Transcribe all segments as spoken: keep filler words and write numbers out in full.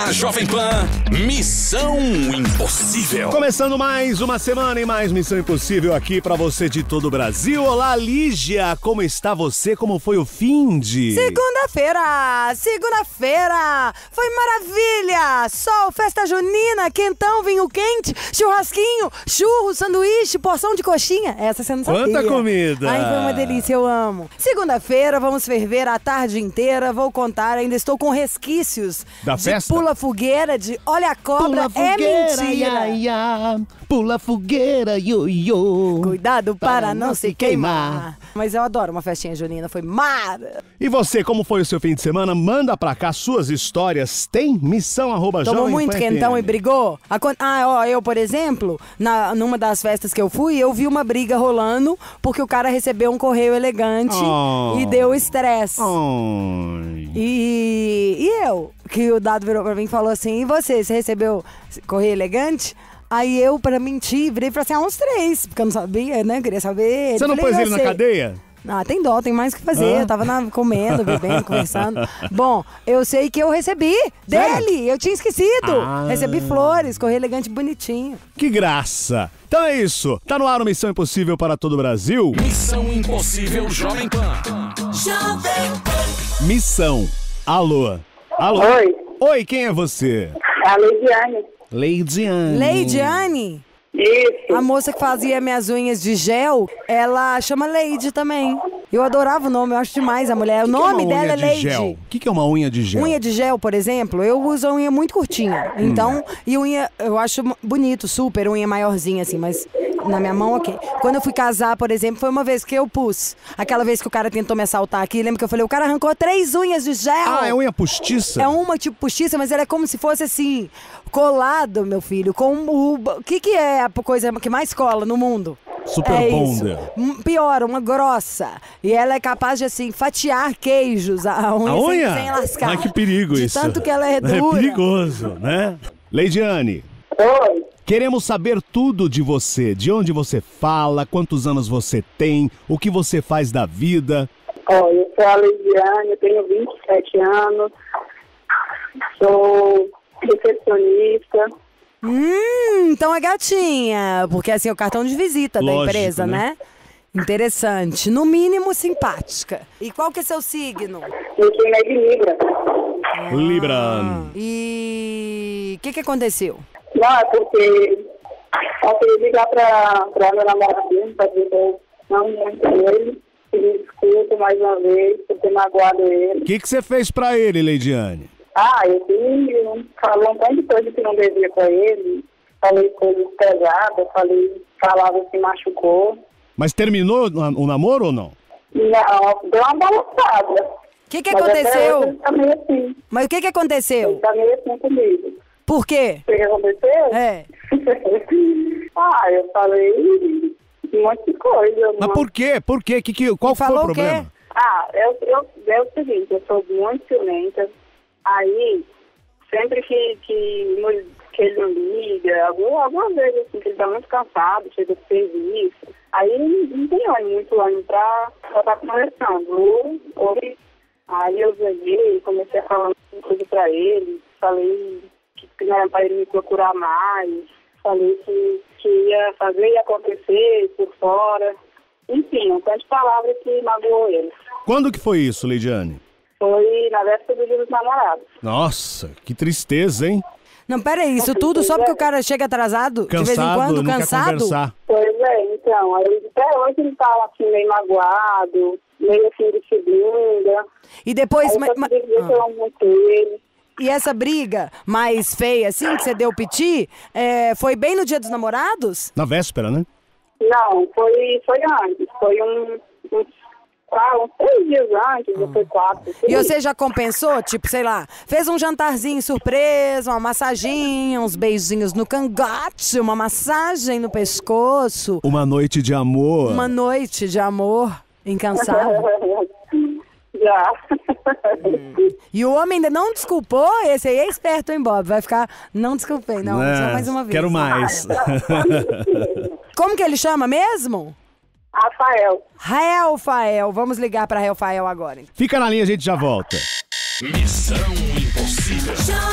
Na Jovem Pan, Missão Impossível. Começando mais uma semana e mais Missão Impossível aqui pra você de todo o Brasil. Olá, Lígia, como está você? Como foi o fim de... Segunda-feira! Segunda-feira! Foi maravilha! Sol, festa junina, quentão, vinho quente, churrasquinho, churro, sanduíche, porção de coxinha. Essa você não sabia. Quanta comida! Ai, foi uma delícia, eu amo. Segunda-feira, vamos ferver a tarde inteira. Vou contar, ainda estou com resquícios da de festa? Pula Fogueira, de Olha a Cobra, Pula fogueira, é mentira. ia, ia. Pula fogueira, ioiô. Cuidado para, para não, não se queimar. queimar. Mas eu adoro uma festinha junina, foi mara. E você, como foi o seu fim de semana? Manda pra cá suas histórias. Tem missão arroba Tomou muito F M. quentão e brigou? Ah, ó, eu, por exemplo, na, numa das festas que eu fui, eu vi uma briga rolando porque o cara recebeu um correio elegante oh. e deu estresse. Oh. E, e eu, que o Dado virou pra mim e falou assim, e você, você recebeu correio elegante? Aí eu, pra mentir, virei e falei assim, ah, uns três, porque eu não sabia, né, queria saber. Você não falei, pôs ele na cadeia? Ah, tem dó, tem mais o que fazer. Ah. Eu tava na, comendo, bebendo, conversando. Bom, eu sei que eu recebi Sério? dele, eu tinha esquecido. Ah. Recebi flores, correio elegante bonitinho. Que graça! Então é isso, tá no ar o Missão Impossível para todo o Brasil. Missão Impossível Jovem Pan. Jovem Pan. Missão. Alô? Alô? Oi. Oi, quem é você? A Leidiane. Leidiane. Leidiane? Isso. A moça que fazia minhas unhas de gel, ela chama Leide também. Eu adorava o nome, eu acho demais a mulher. O nome que que é dela é de Leide. Gel? O que, que é uma unha de gel? Unha de gel, por exemplo, eu uso a unha muito curtinha. Então, Hum. e unha, eu acho bonito, super, unha maiorzinha assim, mas na minha mão, ok. Quando eu fui casar, por exemplo, foi uma vez que eu pus. Aquela vez que o cara tentou me assaltar aqui, lembra que eu falei, o cara arrancou três unhas de gel. Ah, é unha postiça? É uma tipo postiça, mas ela é como se fosse assim, colado, meu filho, com o... O que que é a coisa que mais cola no mundo? Super É bonder. isso. Pior, uma grossa. E ela é capaz de, assim, fatiar queijos, a unha, A sem- unha? Sem, lascar. Ai, que perigo de isso. tanto que ela é É dura. perigoso, né? Leidiane, Oi. queremos saber tudo de você. De onde você fala, quantos anos você tem, o que você faz da vida. Ó, eu sou a Leidiane, eu tenho vinte e sete anos. Sou recepcionista. Hum, então é gatinha. Porque assim é o cartão de visita Lógico, da empresa, né? né? Interessante. No mínimo, simpática. E qual que é seu signo? Eu tenho é de Libra. Libra. E o que que aconteceu? Não, é porque eu queria ligar pra, pra meu namoradinho, pra dizer que eu não muito ele. Pedir desculpa mais uma vez por ter magoado ele. O que que você fez pra ele, Leidiane? Ah, eu fui, falei um monte de coisa que não devia pra ele. Falei coisas pesadas, falei, falava que machucou. Mas terminou o namoro ou não? Não, deu uma balançada. O que que Mas até aconteceu? hoje ele tá meio assim. Mas o que que Ele aconteceu? tá meio assim comigo. Por quê? O que aconteceu? É. Ah, eu falei um monte de coisa. Mas uma- por quê? Por quê? Que, que, qual foi Falou o o quê? problema? Ah, eu, eu, é o seguinte, eu sou muito ciumenta. Aí, sempre que, que, que ele não liga, alguma, algumas vezes assim, que ele tá muito cansado, chega do serviço, aí ele não tem ânimo, muito ânimo pra estar conversando. Ou, ou, aí eu veio, comecei a falar coisa pra ele, falei que não era pra ele me procurar mais, falei que, que ia fazer e acontecer por fora. Enfim, um tanto de palavras que magoou ele. Quando que foi isso, Leidiane? Foi na véspera do Dia dos Namorados. Nossa, que tristeza, hein? Não, peraí, isso tudo só porque o cara chega atrasado, de vez em Cansado, quando, não quer cansado? conversar. Pois é, então, aí até hoje ele tá assim, meio magoado, meio assim de segunda. E depois... Aí ma- eu ma- só queria dizer que eu ah. amo muito ele. E essa briga mais feia, assim, que você deu piti, é, foi bem no Dia dos Namorados? Na véspera, né? Não, foi, foi antes, foi um, uns, ah, uns três dias antes, ou foi quatro. E você já compensou? Tipo, sei lá, fez um jantarzinho surpresa, uma massaginha, uns beijinhos no cangote, uma massagem no pescoço, Uma noite de amor. uma noite de amor incansável. Já. E o homem ainda não desculpou? Esse aí é esperto, hein, Bob? Vai ficar, não desculpei, não, É, só mais uma vez. Quero mais. Como que ele chama mesmo? Rafael. Rafael, vamos ligar pra Rafael agora. Fica na linha, a gente já volta. Missão Impossível.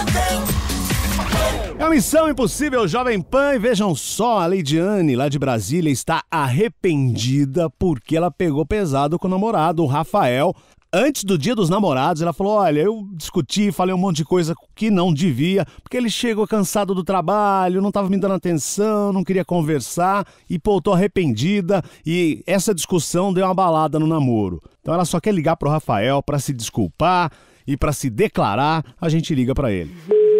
É a Missão Impossível Jovem Pan e vejam só, a Leidiane lá de Brasília está arrependida porque ela pegou pesado com o namorado, o Rafael. Antes do Dia dos Namorados, ela falou, olha, eu discuti, falei um monte de coisa que não devia, porque ele chegou cansado do trabalho, não estava me dando atenção, não queria conversar e, pô, tô arrependida e essa discussão deu uma balada no namoro. Então ela só quer ligar pro Rafael para se desculpar e para se declarar, a gente liga para ele.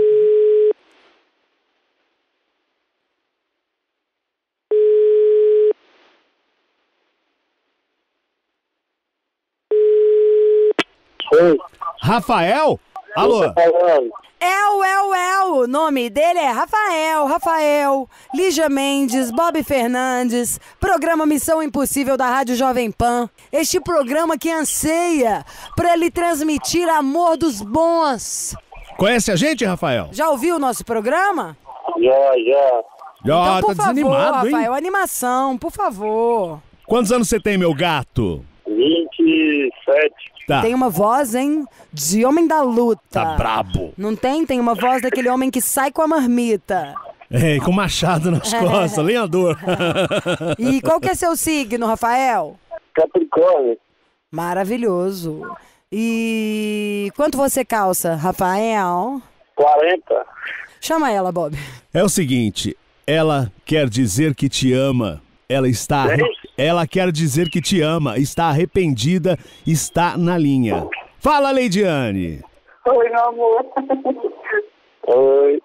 Oi. Rafael? Alô? El, El, El, o nome dele é Rafael, Rafael, Lígia Mendes, Bob Fernandes, programa Missão Impossível da Rádio Jovem Pan. Este programa que anseia para lhe transmitir amor dos bons. Conhece a gente, Rafael? Já ouviu o nosso programa? Já, já. Já, Então, por tá favor, desanimado, hein? Rafael, animação, por favor. Quantos anos você tem, meu gato? vinte e sete. Tá. Tem uma voz, hein, de homem da luta. Tá brabo. Não tem? Tem uma voz daquele homem que sai com a marmita. É, com machado nas costas, lenhador. E qual que é seu signo, Rafael? Capricórnio. Maravilhoso. E quanto você calça, Rafael? quarenta. Chama ela, Bob. É o seguinte, ela quer dizer que te ama. Ela está... arre- Ela quer dizer que te ama, está arrependida, está na linha. Fala, Leidiane. Oi, meu amor. Oi.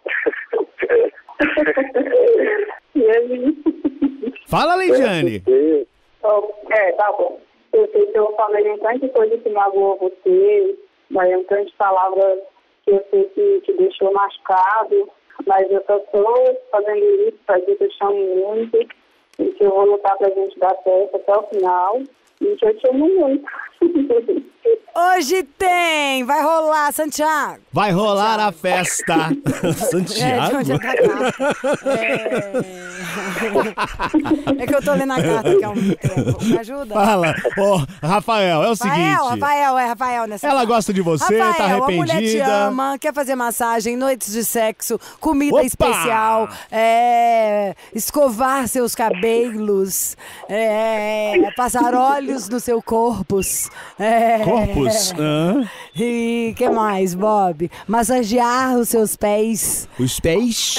E aí? Fala, Leidiane. Oh, é, tá bom. Eu sei que eu falei um tanto de coisa que magoou você, mas um tanto de palavras que eu sei que te deixou machucado, mas eu só tô fazendo isso pra dizer que eu te amo muito e que eu vou lutar pra gente dar certo até o final e que eu te amo muito. Hoje tem! Vai rolar, Santiago! Vai rolar a festa. Santiago? É, de onde é da carta. É... é que eu tô lendo a carta aqui há um tempo. Me ajuda? Fala. Ô, Rafael, é o Rafael, seguinte. Rafael, é Rafael nessa Ela carta. gosta de você, Rafael, tá arrependida. A mulher te ama, quer fazer massagem, noites de sexo, comida Opa! especial, é, escovar seus cabelos, é, passar óleos no seu corpus. É, Corpus? Hã? E que mais, Bob? Massagear os seus pés. Os pés?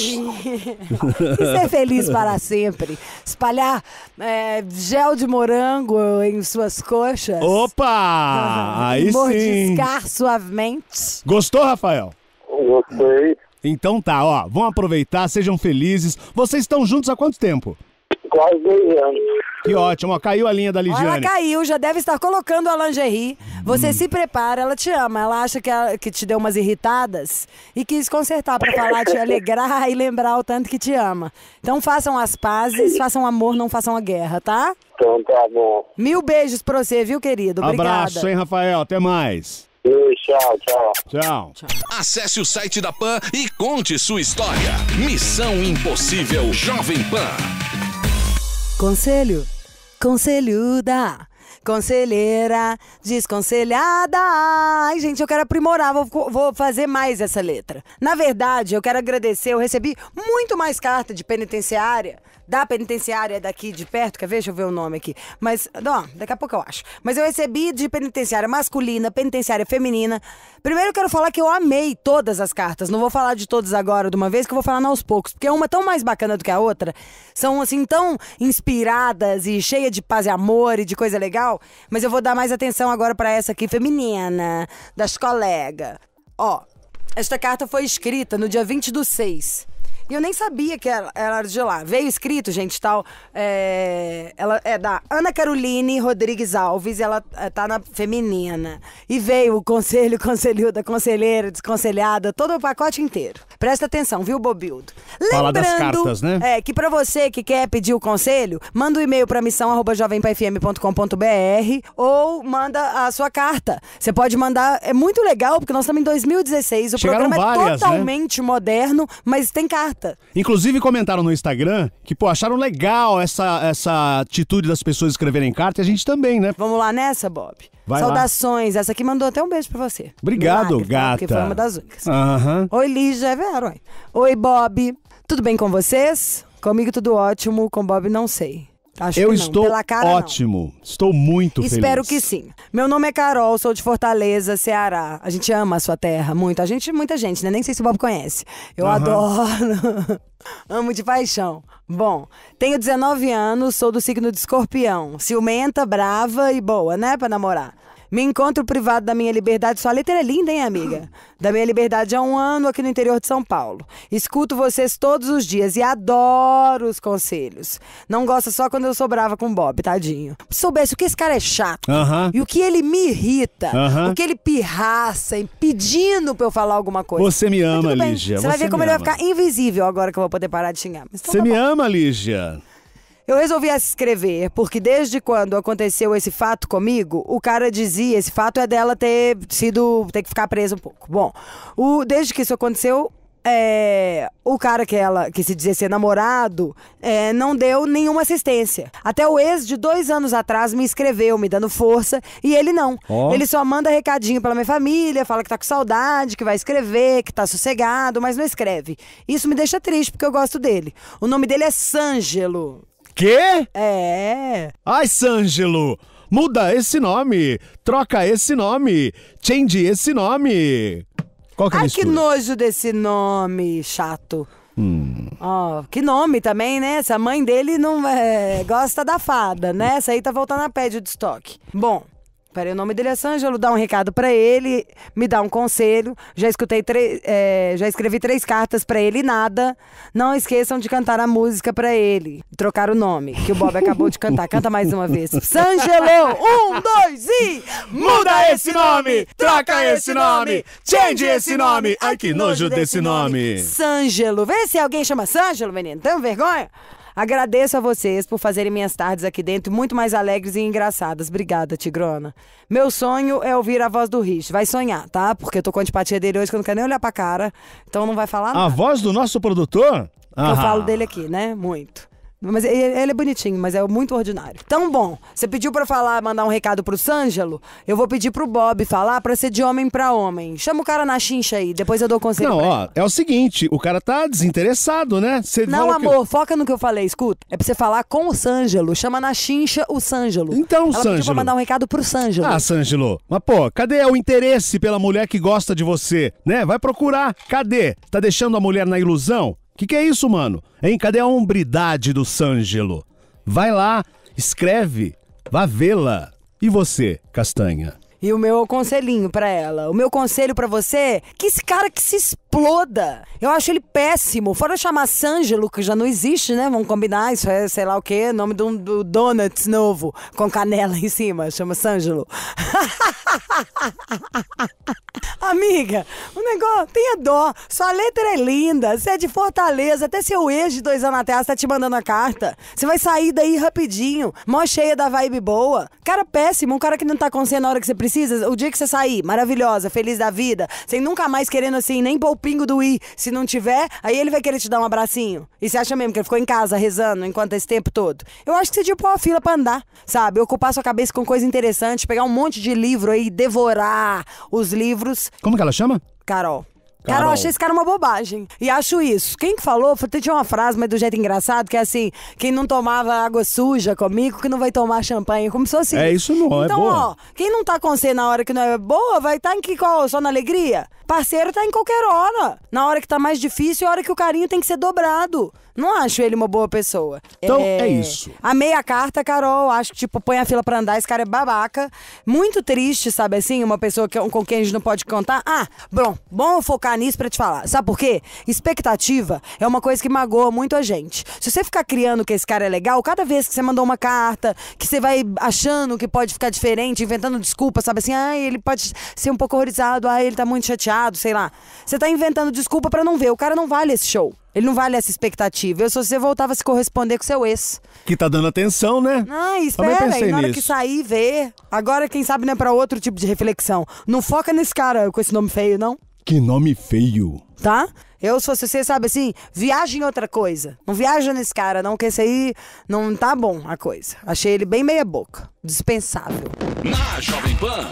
E ser feliz para sempre. Espalhar é, gel de morango em suas coxas. Opa! Aí sim. Mordiscar suavemente. Gostou, Rafael? Gostei. Então tá, ó. Vão aproveitar, sejam felizes. Vocês estão juntos há quanto tempo? Quase dois anos. Que ótimo, ó. Caiu a linha da Ó, ela Lidiane. caiu, já deve estar colocando a lingerie. Você se prepara, ela te ama. Ela acha que, ela- que te deu umas irritadas e quis consertar pra falar, te alegrar e lembrar o tanto que te ama. Então façam as pazes, façam amor, não façam a guerra, tá? Então tá bom. Mil beijos pra você, viu, querido? Obrigada. Abraço, hein, Rafael. Até mais. Beijo, tchau, tchau. Tchau. Acesse o site da Pan e conte sua história. Missão Impossível Jovem Pan. Conselho, conselhuda, conselheira, desconselhada. Ai, gente, eu quero aprimorar, vou, vou fazer mais essa letra. Na verdade, eu quero agradecer, eu recebi muito mais carta de penitenciária, da penitenciária daqui de perto, quer ver? Deixa eu ver o nome aqui. Mas, não, daqui a pouco eu acho. Mas eu recebi de penitenciária masculina, penitenciária feminina. Primeiro eu quero falar que eu amei todas as cartas. Não vou falar de todas agora de uma vez, que eu vou falar aos poucos. Porque uma é tão mais bacana do que a outra. São, assim, tão inspiradas e cheia de paz e amor e de coisa legal. Mas eu vou dar mais atenção agora pra essa aqui, feminina, das colegas. Ó, esta carta foi escrita no dia vinte do seis. E eu nem sabia que ela, ela era de lá. Veio escrito, gente, tal. É, ela é da Ana Caroline Rodrigues Alves, ela é, tá na feminina. E veio o conselho, conselhuda, conselheira, desconselhada, todo o pacote inteiro. Presta atenção, viu, Bobildo? Fala das cartas, né? É, que pra você que quer pedir o conselho, manda um e-mail pra missão arroba jovem pan f m ponto com ponto b r ou manda a sua carta. Você pode mandar, é muito legal, porque nós estamos em dois mil e dezesseis, o Chegaram programa várias, é totalmente moderno, mas tem carta. gata. Inclusive comentaram no Instagram que, pô, acharam legal essa, essa atitude das pessoas escreverem carta e a gente também, né? Vamos lá nessa, Bob? Vai Saudações. Lá. Essa aqui mandou até um beijo pra você. Obrigado, Milagre, gata. Tá? Porque foi uma das únicas. Aham. Oi, Lígia, é vero, hein? Oi, Bob. Tudo bem com vocês? Comigo tudo ótimo, com Bob não sei. Acho Eu que não. estou Pela cara, ótimo. Não. Estou muito Espero feliz. que sim. Meu nome é Carol, sou de Fortaleza, Ceará. A gente ama a sua terra muito. A gente, muita gente, né? Nem sei se o Bob conhece. Eu Aham. adoro. Amo de paixão. Bom, tenho dezenove anos, sou do signo de Escorpião. Ciumenta, brava e boa, né? Pra namorar. Me encontro privado da minha liberdade. Sua letra é linda, hein, amiga? Da minha liberdade há um ano aqui no interior de São Paulo. Escuto vocês todos os dias e adoro os conselhos. Não gosta só quando eu sou brava com o Bob, tadinho. Se soubesse o que esse cara é chato Aham. e o que ele me irrita, Aham. o que ele pirraça e pedindo pra eu falar alguma coisa. Você me Mas ama, tudo bem. Lígia. Você vai Você ver como me ele ama. vai ficar invisível agora que eu vou poder parar de xingar. Mas então Você tá me bom. ama, Lígia? Eu resolvi escrever porque desde quando aconteceu esse fato comigo, o cara dizia, esse fato é dela ter sido, ter que ficar presa um pouco. Bom, o, desde que isso aconteceu, é, o cara que ela, que se dizia ser namorado, é, não deu nenhuma assistência. Até o ex de dois anos atrás me escreveu, me dando força, e ele não. Ó. Ele só manda recadinho pela minha família, fala que tá com saudade, que vai escrever, que tá sossegado, mas não escreve. Isso me deixa triste porque eu gosto dele. O nome dele é Sângelo. Quê? É. Ai, Sângelo, muda esse nome, troca esse nome, change esse nome. Qual que é a Ai, que mistura? nojo desse nome chato. Hum. Ó, que nome também, né? Essa mãe dele não é, gosta da fada, né? Essa aí tá voltando a pé de estoque. Bom, peraí, o nome dele é Sângelo, dá um recado pra ele, me dá um conselho. Já escutei três, é, já escrevi três cartas pra ele e nada. Não esqueçam de cantar a música pra ele. Trocar o nome, que o Bob acabou de cantar. Canta mais uma vez. Sângelo, um, dois e... Muda esse nome, troca esse nome, change esse nome. Ai, que nojo desse nome. Sângelo. Vê se alguém chama Sângelo, menino. Tem vergonha? Agradeço a vocês por fazerem minhas tardes aqui dentro muito mais alegres e engraçadas. Obrigada, Tigrona. Meu sonho é ouvir a voz do Rich. Vai sonhar, tá? Porque eu tô com antipatia dele hoje que eu não quero nem olhar pra cara. Então não vai falar A nada. voz do nosso produtor? Eu Aham. falo dele aqui, né? Muito. Mas ele, ele é bonitinho, mas é muito ordinário. Então, bom, você pediu pra falar, mandar um recado pro Sângelo, eu vou pedir pro Bob falar pra ser de homem pra homem. Chama o cara na chincha aí, depois eu dou conselho Não, pra ó, ele. é o seguinte, o cara tá desinteressado, né? Você Não, falou que- amor, foca no que eu falei, escuta. É pra você falar com o Sângelo. Chama na chincha o Sângelo. Então, Ela pediu pra Sângelo. mandar um recado pro Sângelo. Ah, Sângelo, mas pô, cadê o interesse pela mulher que gosta de você, né? Vai procurar, cadê? Tá deixando a mulher na ilusão? Que que é isso, mano? Hein? Cadê a hombridade do Sângelo? Vai lá, escreve, vá vê-la. E você, Castanha? E o meu conselhinho pra ela. O meu conselho pra você é que esse cara que se exploda. Eu acho ele péssimo. Fora chamar Sângelo, que já não existe, né? Vamos combinar, isso é sei lá o quê, nome do, do Donuts novo, com canela em cima, chama Sângelo. Amiga, o negócio, tenha dó. Sua letra é linda, você é de Fortaleza, até seu ex de dois anos atrás tá te mandando a carta. Você vai sair daí rapidinho, mó cheia da vibe boa. Cara péssimo, um cara que não tá com você na hora que você precisa. O dia que você sair, maravilhosa, feliz da vida, sem nunca mais querendo assim, nem pôr o pingo do i. Se não tiver, aí ele vai querer te dar um abracinho. E você acha mesmo que ele ficou em casa rezando enquanto esse tempo todo? Eu acho que você devia pôr a fila pra andar, sabe? Ocupar sua cabeça com coisa interessante, pegar um monte de livro aí, devorar os livros. Como que ela chama? Carol. Carol. Cara, eu achei esse cara uma bobagem. E acho isso. Quem que falou? Tinha uma frase, mas do jeito engraçado, que é assim: quem não tomava água suja comigo, que não vai tomar champanhe. Como se fosse. É, isso não, é então, boa. ó, quem não tá com você na hora que não é boa, vai estar tá em que qual? Só na alegria? Parceiro tá em qualquer hora. Na hora que tá mais difícil, a hora que o carinho tem que ser dobrado. Não acho ele uma boa pessoa. Então, é isso. Amei a carta, Carol. Acho que, tipo, põe a fila pra andar. Esse cara é babaca. Muito triste, sabe assim? Uma pessoa que, com quem a gente não pode contar. Ah, bom, bom eu focar nisso pra te falar. Sabe por quê? Expectativa é uma coisa que magoa muito a gente. Se você ficar criando que esse cara é legal, cada vez que você mandou uma carta, que você vai achando que pode ficar diferente, inventando desculpa, sabe assim? Ah, ele pode ser um pouco horrorizado. Ah, ele tá muito chateado, sei lá. Você tá inventando desculpa pra não ver. O cara não vale esse show. Ele não vale essa expectativa. Eu, se você voltava a se corresponder com seu ex. Que tá dando atenção, né? Ah, Também espera pensei aí, na hora nisso. que sair, vê. Agora, quem sabe, não é pra outro tipo de reflexão. Não foca nesse cara com esse nome feio, não. Que nome feio. Tá? Eu, se fosse você, sabe assim, viaja em outra coisa. Não viaja nesse cara, não, que esse aí não tá bom a coisa. Achei ele bem meia boca. Dispensável. Na Jovem Pan,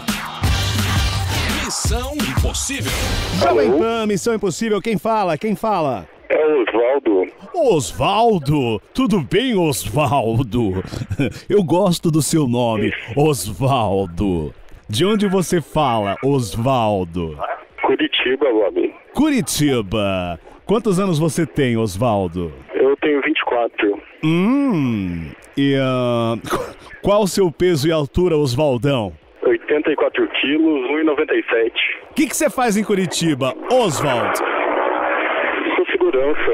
Missão Impossível. Jovem Pan, Missão Impossível, quem fala? Quem fala? É o Osvaldo. Osvaldo, tudo bem, Osvaldo? Eu gosto do seu nome, Osvaldo. De onde você fala, Osvaldo? Curitiba, Bob. Curitiba. Quantos anos você tem, Osvaldo? Eu tenho vinte e quatro. Hum, e uh, qual o seu peso e altura, Osvaldão? oitenta e quatro quilos, um e noventa e sete. O que que você faz em Curitiba, Osvaldo? Sou segurança.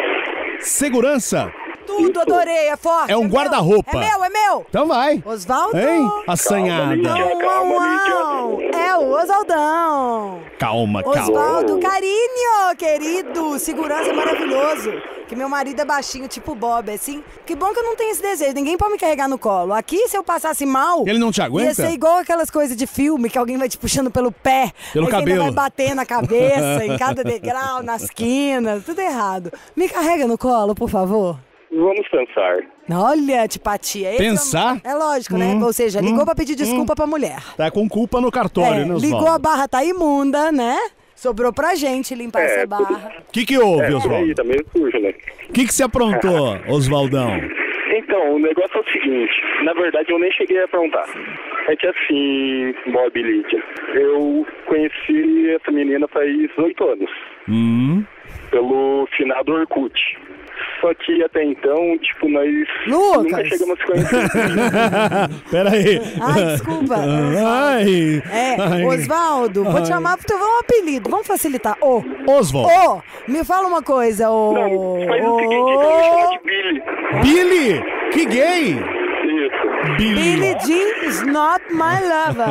Segurança? Tudo, adorei, é forte. É um meu. guarda-roupa. É meu, é meu. Então vai. Osvaldo. Hein? Assanhada. Lídia, calma, Uau, Lídia. é o Osvaldão. Calma, calma. Osvaldo, carinho, querido. Segurança maravilhoso. Que meu marido é baixinho, tipo Bob, assim. Que bom que eu não tenho esse desejo. Ninguém pode me carregar no colo. Aqui, se eu passasse mal... Ele não te aguenta? Ia ser igual aquelas coisas de filme, que alguém vai te puxando pelo pé. Pelo aí cabelo. Ainda vai bater na cabeça, em cada degrau, nas quinas. Tudo errado. Me carrega no colo, por favor. Vamos pensar. Olha, tipatia. Esse Pensar? É, é lógico, né? Hum, Ou seja, ligou hum, pra pedir desculpa pra mulher. Tá com culpa no cartório, É, né, Osvaldo? ligou, a barra tá imunda, né? Sobrou pra gente limpar É, essa barra. O que que houve, É, Osvaldo? aí, tá meio sujo, né? O que que você aprontou, Osvaldão? Então, o negócio é o seguinte. Na verdade, eu nem cheguei a perguntar. É que assim, Bob e Lídia, eu conheci essa menina faz oito anos. Hum... Pelo finado Orkut. Só que até então, tipo, nós Lucas. nunca chegamos a se conhecer. Pera aí. Ai, desculpa. Ai. É, Ai. Osvaldo, vou te chamar pro teu um apelido. Vamos facilitar. Ô, Oswald. ô, me fala uma coisa, ô. Não, faz o seguinte, então me chama de Billy. Billy! Que gay! Isso. Billie Jean is not my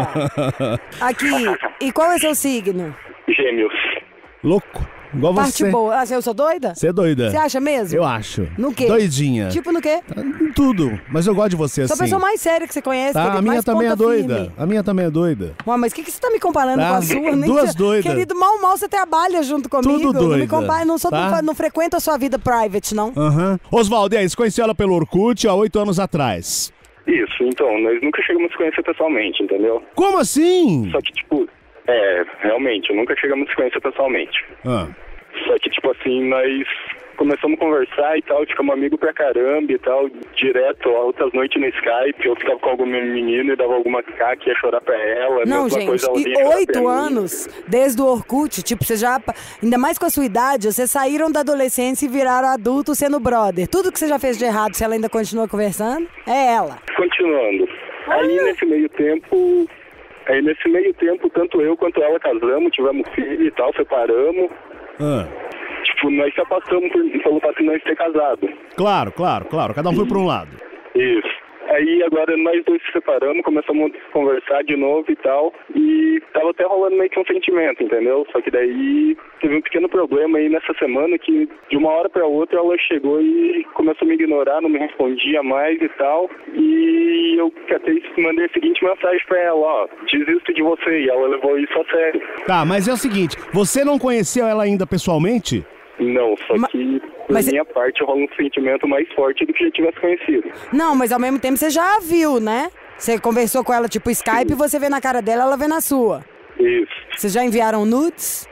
lover. Aqui, e qual é seu signo? Gêmeos. Louco. Igual Parte você. boa. Ah, eu sou doida? Você é doida. Você acha mesmo? Eu acho. No quê? Doidinha. Tipo no quê? Em tudo. Mas eu gosto de você Sou assim. a pessoa mais séria que você conhece, Tá, querido, a minha mais também é ponta doida. firme. A minha também é doida. Ué, mas o que, que você tá me comparando Tá, com a sua? Nem duas que- doidas. Querido, mal mal você trabalha junto comigo. Tudo Não me doida, compara, não, sou, tá? não, não frequento a sua vida private, não. Aham. Oswaldo, e aí? Você conheceu ela pelo Orkut há oito anos atrás. Isso, então, nós nunca chegamos a se conhecer pessoalmente, entendeu? Como assim? Só que, tipo, é, realmente, nunca chegamos a se conhecer pessoalmente. Ah. Só que, tipo assim, nós começamos a conversar e tal, ficamos amigos pra caramba e tal, direto, altas noites no Skype, eu ficava com alguma menina e dava alguma caca, ia chorar pra ela, Não, mesma gente, coisa, ela e vinha chorar pra oito mim. anos desde o Orkut, tipo, você já, ainda mais com a sua idade, vocês saíram da adolescência e viraram adultos sendo brother. Tudo que você já fez de errado, se ela ainda continua conversando, é ela. Continuando. Aí, nesse meio tempo, aí nesse meio tempo, tanto eu quanto ela casamos, tivemos filho e tal, separamos. Ah. Tipo, nós se afastamos por, pelo fato de nós ter casado. Claro, claro, claro. Cada um foi pra um lado. Isso. Aí agora nós dois se separamos, começamos a conversar de novo e tal. E tava até rolando meio que um sentimento, entendeu? Só que daí teve um pequeno problema aí nessa semana que de uma hora pra outra ela chegou e começou a me ignorar, não me respondia mais e tal. E eu até mandei a seguinte mensagem pra ela, ó, desisto de você. E ela levou isso a sério. Tá, mas é o seguinte, você não conheceu ela ainda pessoalmente? Não, só Ma- que por mas- minha parte rola um sentimento mais forte do que já tivesse conhecido. Não, mas ao mesmo tempo você já a viu, né? Você conversou com ela tipo Skype, você vê na cara dela, ela vê na sua. Isso. Vocês já enviaram nudes?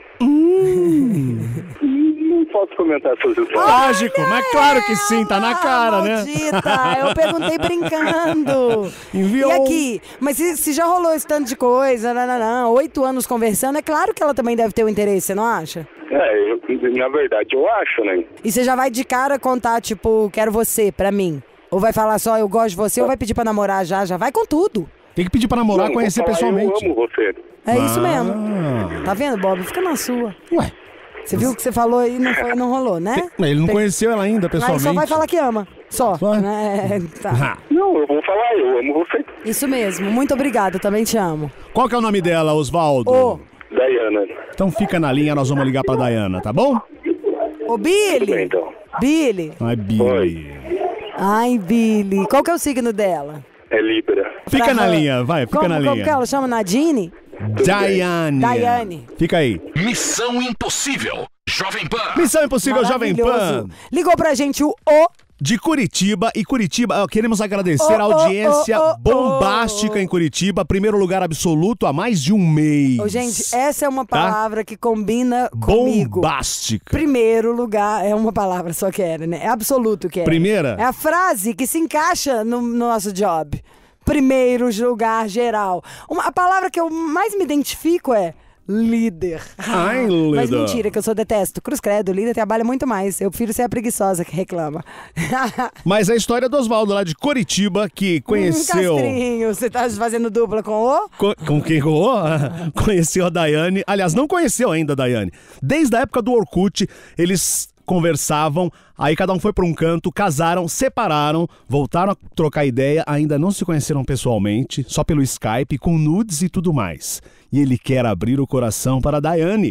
Não posso comentar essas histórias. Lógico, mas claro que sim, tá na cara, né? Maldita, eu perguntei brincando. Enviou. E aqui, mas se, se já rolou esse tanto de coisa, não, não, não, oito anos conversando, é claro que ela também deve ter um interesse, você não acha? É, eu, na verdade eu acho, né? E você já vai de cara contar, tipo, quero você pra mim? Ou vai falar só, eu gosto de você, ou vai pedir pra namorar já? Já vai com tudo. Tem que pedir pra namorar, Não, conhecer vou falar, pessoalmente. Eu amo você. É isso mesmo. Ah. Tá vendo, Bob? Fica na sua. Ué, Você viu o que você falou aí, não, foi, não rolou, né? mas ele não Pe- conheceu ela ainda Aí pessoalmente. só vai falar que ama. Só. Só? É, tá. Ah. Não, eu vou falar, eu amo você. Isso mesmo. Muito obrigada, também te amo. Qual que é o nome dela, Osvaldo? Ô, Dayana. Então fica na linha, nós vamos ligar pra Dayana, tá bom? ô Tudo bem, Billy. então. Billy. Ai, Billy. Oi. Ai, Billy. Qual que é o signo dela? É Libra. Fica Pra na ela. linha, vai, fica como, na como linha. que ela chama? Nadine? Daiane. Daiane. Fica aí. Missão Impossível, Jovem Pan. Missão Impossível Jovem Pan. Maravilhoso. Ligou pra gente o O. De Curitiba. E Curitiba, ó, queremos agradecer Oh, a audiência oh, oh, oh, bombástica oh. em Curitiba. Primeiro lugar absoluto há mais de um mês. Ô, gente, essa é uma palavra que combina comigo. Bombástica. Primeiro lugar é uma palavra só que era, né? É absoluto que é. Primeira? É a frase que se encaixa no, no nosso job. Primeiro lugar geral. Uma, a palavra que eu mais me identifico é líder. Ai, Mas líder. mentira, que eu sou detesto. Cruz credo, líder trabalha muito mais. Eu prefiro ser a preguiçosa que reclama. Mas a história do Oswaldo lá de Curitiba, que conheceu... Hum, Castrinho, você tá fazendo dupla com o... Co- com quem com conheceu a Daiane. Aliás, não conheceu ainda a Daiane. Desde a época do Orkut, eles conversavam, aí cada um foi para um canto, casaram, separaram, voltaram a trocar ideia, ainda não se conheceram pessoalmente, só pelo Skype, com nudes e tudo mais. E ele quer abrir o coração para a Daiane.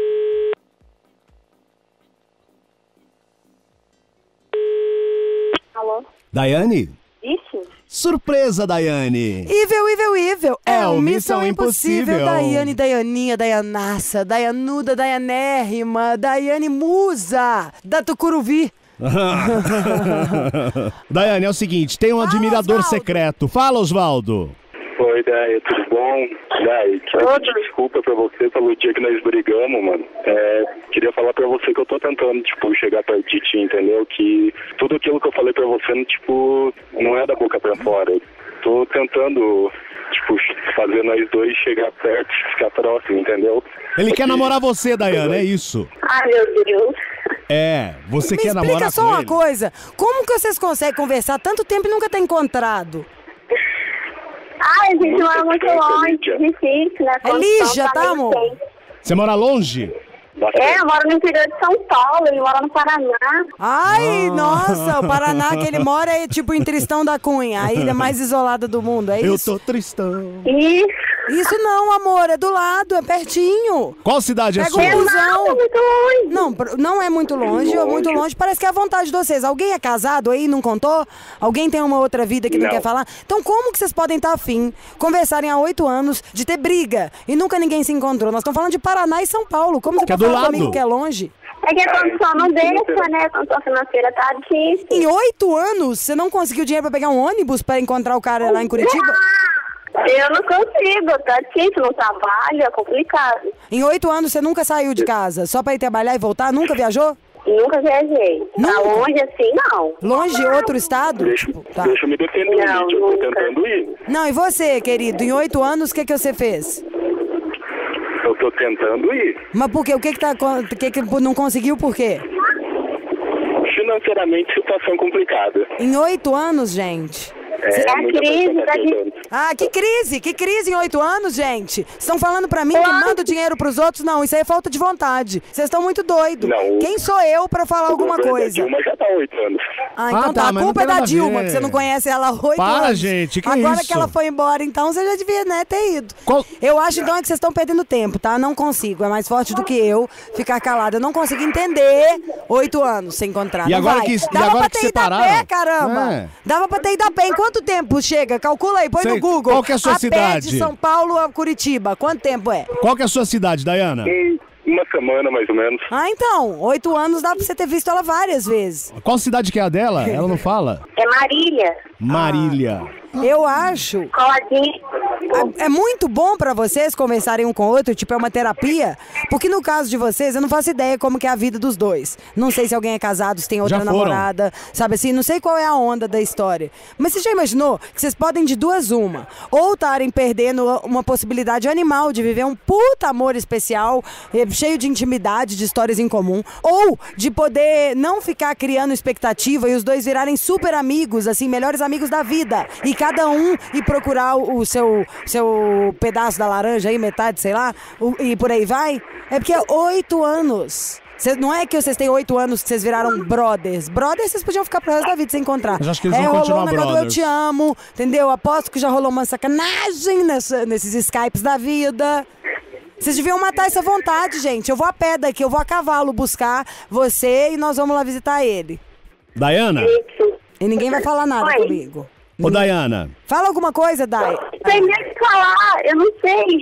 Alô? Daiane? Isso? Surpresa, Daiane! Ivel, Ivel, Ivel. É o Missão Impossível. Daiane, Daianinha, Daianaça, Daianuda, Daianérrima, Daiane Musa, da Tucuruvi. Daiane, é o seguinte, tem um Fala, admirador Osvaldo. secreto. Fala, Osvaldo! Oi, Daí, tudo bom? Daí, queria Oi. pedir desculpa pra você pelo dia que nós brigamos, mano. É, queria falar pra você que eu tô tentando, tipo, chegar perto de ti, entendeu? Que tudo aquilo que eu falei pra você, tipo, não é da boca pra fora. Eu tô tentando, tipo, fazer nós dois chegar perto, ficar próximo, entendeu? Ele quer Porque- namorar você, Daiane, é isso? Ai, meu Deus. É, você Me quer explica namorar só com uma ele? coisa. Como que vocês conseguem conversar tanto tempo e nunca ter encontrado? Ai, a gente Muita mora muito distância, longe, Lídia. difícil, né? É Lígia, tá, amor? Você mora longe? É, eu moro no interior de São Paulo, ele mora no Paraná. Ai, Ah. nossa, o Paraná que ele mora é tipo em Tristão da Cunha, a ilha mais isolada do mundo, é Eu isso? tô tristão. Isso. Isso não, amor, é do lado, é pertinho. Qual cidade é Pega sua? um busão. Não, muito longe. Não, pr- não é muito longe, ou muito longe, parece que é a vontade de vocês. Alguém é casado aí, não contou? Alguém tem uma outra vida que não, Não. quer falar? Então como que vocês podem estar afim, conversarem há oito anos, de ter briga, e nunca ninguém se encontrou? Nós estamos falando de Paraná e São Paulo, como você Que é pode do falar lado. comigo que é longe? É que a condição não deixa, né? A condição financeira tá difícil. Em oito anos, você não conseguiu dinheiro pra pegar um ônibus pra encontrar o cara lá em Curitiba? Eu não consigo, tá difícil, não trabalho, é complicado. Em oito anos, você nunca saiu de casa, só pra ir trabalhar e voltar? Nunca viajou? Nunca viajei. Pra Nunca? longe assim, não. Longe de outro estado? Deixa, Tipo, tá. deixa eu me defender, Não, Lídia. Eu tô nunca. tentando ir. Não, e você, querido? Em oito anos, o que, que você fez? Eu tô tentando ir. Mas por quê? O que que, tá, o que que não conseguiu por quê? Financeiramente, situação complicada. Em oito anos, gente? É, a muita crise coisa tá tentando. Ah, que crise! Que crise em oito anos, gente? Estão falando pra mim que manda o dinheiro pros outros? Não, isso aí é falta de vontade. Vocês estão muito doidos. Não, o- Quem sou eu pra falar O alguma governo da coisa? Dilma já tá há oito anos. Ah, então Ah, tá. tá, A mas culpa é não tem da nada a Dilma, ver. que você não conhece ela há oito Para, anos. gente, que Agora isso? que ela foi embora, então você já devia, né, ter ido. Qual- Eu acho, então, é que vocês estão perdendo tempo, tá? Não consigo. É mais forte do que eu ficar calada. Eu não consigo entender oito anos sem encontrar. E Não agora vai. que- e Dava agora pra que ter ido a separaram? pé, caramba. É. Dava pra ter ido a pé. Em quanto tempo chega? Calcula aí, põe Sei. no Google. Qual que é a sua a pé cidade? de São Paulo a Curitiba. Quanto tempo é? Qual que é a sua cidade, Daiana? Em uma semana, mais ou menos. Ah, então. Oito anos dá pra você ter visto ela várias vezes. Qual cidade que é a dela? Ela não fala? É Marília. Marília. Eu acho Coladinho. É é muito bom pra vocês conversarem um com o outro, tipo, é uma terapia. Porque no caso de vocês, eu não faço ideia como que é a vida dos dois. Não sei se alguém é casado, se tem outra Já foram. namorada, sabe assim? Não sei qual é a onda da história. Mas você já imaginou que vocês podem de duas uma? Ou estarem perdendo uma possibilidade animal de viver um puta amor especial, eh, cheio de intimidade, de histórias em comum. Ou de poder não ficar criando expectativa e os dois virarem super amigos, assim, melhores amigos da vida. E cada um ir procurar o o seu, seu pedaço da laranja aí, metade, sei lá, o- e por aí vai. É porque é oito anos. Cê- não é que vocês têm oito anos que vocês viraram brothers. Brothers vocês podiam ficar pro resto da vida sem encontrar. Mas acho que eles é, vão rolou continuar um negócio do brothers. eu te amo, entendeu? Aposto que já rolou uma sacanagem nessa, nesses Skypes da vida. Vocês deviam matar essa vontade, gente. Eu vou a pé daqui, eu vou a cavalo buscar você e nós vamos lá visitar ele. Daiana? Isso. E ninguém vai falar nada Oi. comigo. Ô, Daiana. Fala alguma coisa, Dai. Não sei nem o que falar, eu não sei.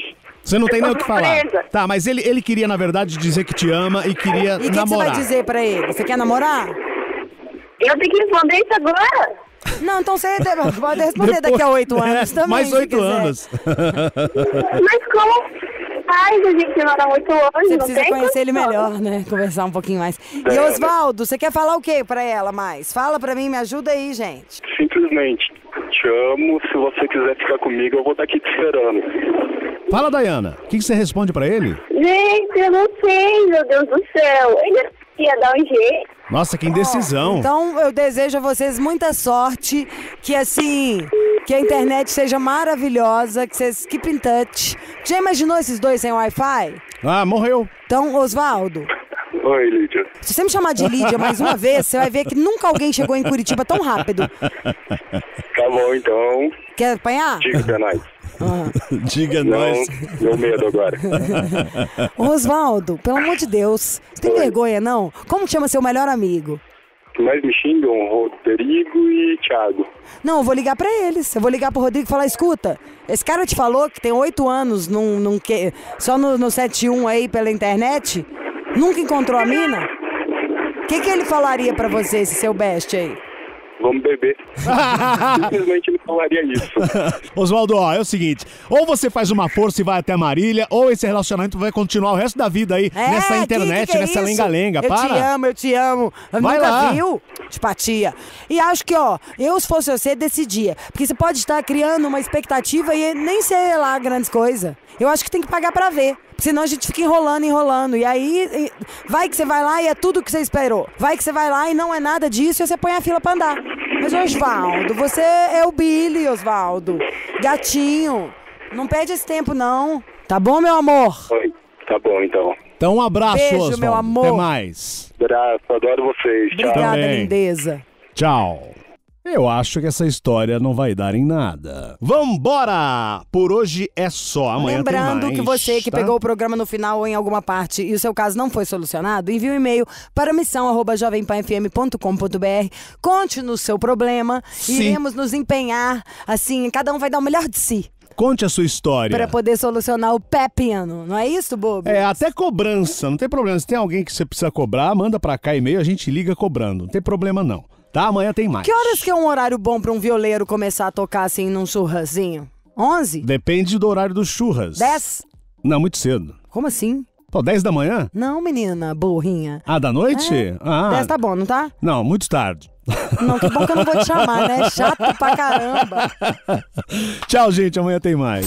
Você não tem nem o que falar. Surpresa. Tá, mas ele, ele queria, na verdade, dizer que te ama e queria E o que, que você namorar. vai dizer pra ele? Você quer namorar? Eu tenho que responder isso agora? Não, então você pode responder daqui a oito anos É, também. mais se oito quiser. anos. Mas como faz a gente namorar oito anos? Você não precisa tem conhecer ele condição. melhor, né? Conversar um pouquinho mais. E É, Osvaldo, você quer falar o que pra ela mais? Fala pra mim, me ajuda aí, gente. Simplesmente, te amo, se você quiser ficar comigo, eu vou estar aqui te esperando. Fala, Dayana. O que, que você responde pra ele? Gente, eu não sei, meu Deus do céu. Ele ia dar um jeito. Nossa, que indecisão. Então eu desejo a vocês muita sorte, que assim, que a internet seja maravilhosa, que vocês keep in touch. Já imaginou esses dois sem Wi-Fi? Ah, morreu. Então, Osvaldo, Oi, Lídia. se você me chamar de Lídia mais uma vez, você vai ver que nunca alguém chegou em Curitiba tão rápido. Tá bom, então, Quer apanhar? diga pra nós. Diga Não, nós. meu medo agora. Osvaldo, pelo amor de Deus, você tem Oi. vergonha, não? Como que chama seu melhor amigo? Que mais me xingam, Rodrigo e Thiago. Não, eu vou ligar pra eles. Eu vou ligar pro Rodrigo e falar, escuta, esse cara te falou que tem oito anos num, num que, só no, no setenta e um aí pela internet? Nunca encontrou a mina? O que, que ele falaria pra você, esse seu best aí? Vamos beber. Simplesmente ele falaria isso. Osvaldo, ó, é o seguinte, ou você faz uma força e vai até Marília, ou esse relacionamento vai continuar o resto da vida aí, É, nessa que- internet, que que é nessa isso? lenga-lenga, Eu para. te amo, eu te amo. Eu Vai nunca lá. viu? Tipatia. E acho que, ó, eu se fosse você, decidia. Porque você pode estar criando uma expectativa e nem ser lá grandes coisas. Eu acho que tem que pagar pra ver. Porque senão a gente fica enrolando, enrolando. E aí, e- vai que você vai lá e é tudo que você esperou. Vai que você vai lá e não é nada disso e você põe a fila pra andar. Mas, Osvaldo, você é o Billy, Osvaldo. Gatinho. Não perde esse tempo, não. Tá bom, meu amor? Oi, tá bom, então. Então um abraço, Beijo, Osvaldo. meu amor. Até mais. Abraço, adoro vocês. Tchau. Obrigada, Também. lindeza. Tchau. Eu acho que essa história não vai dar em nada. Vambora! Por hoje é só. Amanhã Lembrando tem mais, que você que tá? pegou o programa no final ou em alguma parte e o seu caso não foi solucionado, envie um e-mail para missão arroba jovem pan f m ponto com ponto b r. Conte-nos seu problema. Sim. Iremos nos empenhar, assim, cada um vai dar o melhor de si Conte a sua história. para poder solucionar o pepino. Não é isso, bobo? É, até cobrança, não tem problema. Se tem alguém que você precisa cobrar, manda pra cá e-mail, a gente liga cobrando. Não tem problema não. Tá? Amanhã tem mais. Que horas que é um horário bom para um violeiro começar a tocar assim num churrasinho? onze? Depende do horário dos churras. dez? Não, muito cedo. Como assim? Pô, dez da manhã? Não, menina, burrinha. Ah, da noite? É. Ah, dez tá bom, não tá? não, muito tarde. Não, que bom que eu não vou te chamar, né? Chato pra caramba. Tchau, gente. Amanhã tem mais.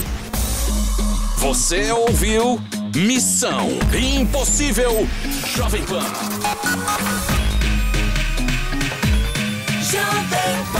Você ouviu Missão Impossível Jovem Pan. Jovem Pan.